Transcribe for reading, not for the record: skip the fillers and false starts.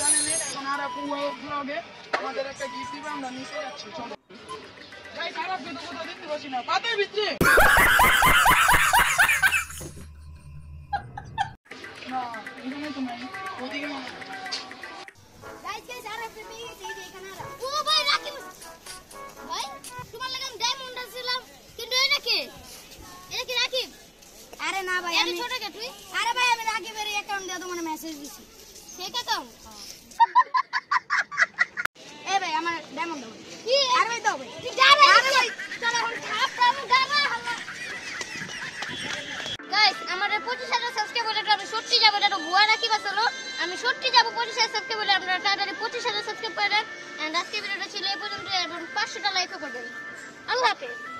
জানেন এখন আর ব্লগে আমাদের একটা গিফট দিবে আমরা নিচে যাচ্ছি চলো ভাই খারাপ কিন্তু কোথাও দেখতে পাচ্ছি না পাতের ভিতরে না এখানে তো নাই ওদিকে মনে গাইস আর আপনি পেয়ে গেছেন এখানে ও ভাই রাকিব ভাই তোমার লাগা ডায়মন্ড আসছিলাম কিন্তু এটা কি রাকিব আরে না ভাই আমি ছোট কে তুই আরে ভাই আমি রাকিবের অ্যাকাউন্ট দিয়ে তোমাকে মেসেজ দিছি সেই অ্যাকাউন্ট এ ভাই আমার ডায়মন্ড দাও কি আরে ভাই দাও ভাই তুই যা রে আরে ভাই চলো এখন খাপ আমি গাবা গাইস আমাদের 25000 সাবস্ক্রাইবার এটা আমি সত্যি যাব এটা ভুয়া রাকিব আসলো আমি সত্যি যাব 25000 সাবস্ক্রাইবার আপনারা তাড়াতাড়ি 25000 সাবস্ক্রাইব করে দেন এন্ড আজকে ভিডিওটা ছিল এই পর্যন্ত এবং 500টা লাইকও করবেন আল্লাহ হাফেজ।